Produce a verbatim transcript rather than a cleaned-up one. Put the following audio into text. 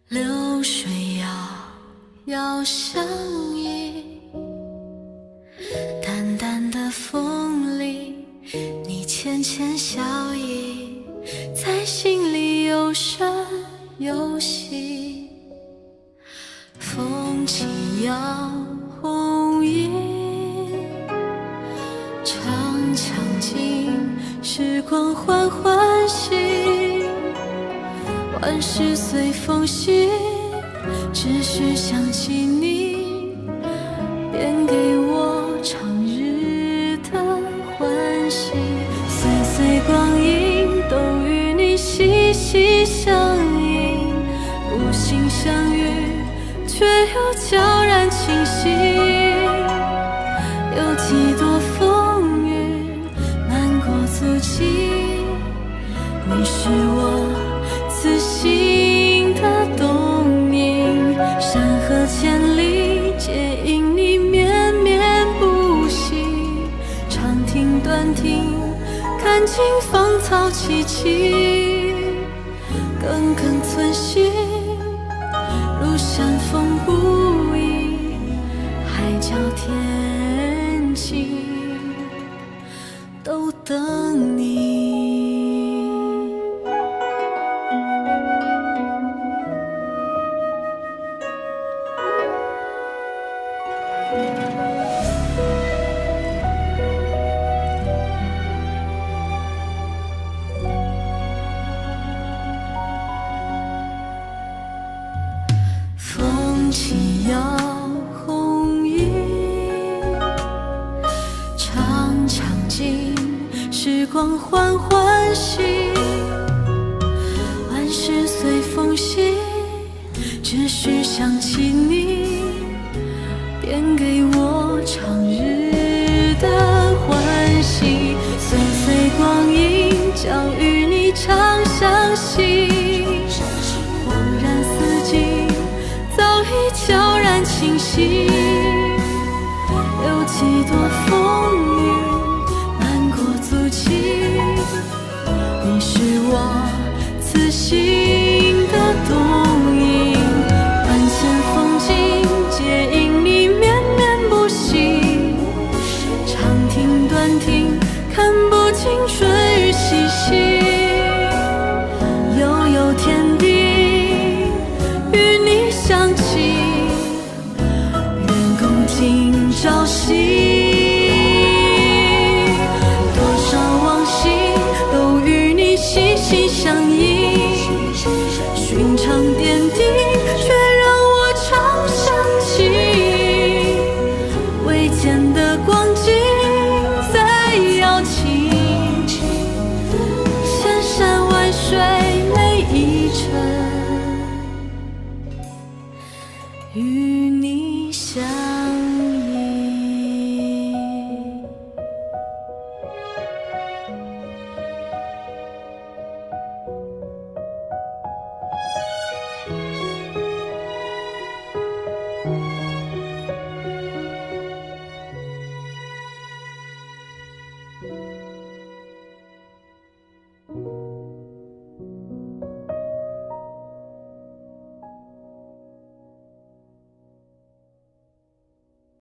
流水摇摇相依，淡淡的风里，你浅浅笑意，在心里有声有息。风起摇红叶，长墙尽，时光缓缓行。万事随风行，只需想起你，便给我长日的欢喜。岁岁光阴都与你息息相印，无心相遇，却又悄然清晰。有几多风雨漫过足迹，你是我此心的动因，山河千里皆因你绵绵不息。长亭短亭看尽芳草萋萋，耿耿存心，如山风不已，海角天晴，都等你。风起摇红叶，长墙尽，时光缓缓行。万事随风行，只需想起你，便给我长日的欢喜。岁岁光阴将与你长相惜，恍然四季早已悄然清晰。有几多风雨漫过足迹，你是我此心的动因。万千风景皆因你绵绵不息，长亭短亭看不尽春雨细细。悠悠天地与你相契，愿共今朝夕。多少往昔都与你息息相印，寻常点滴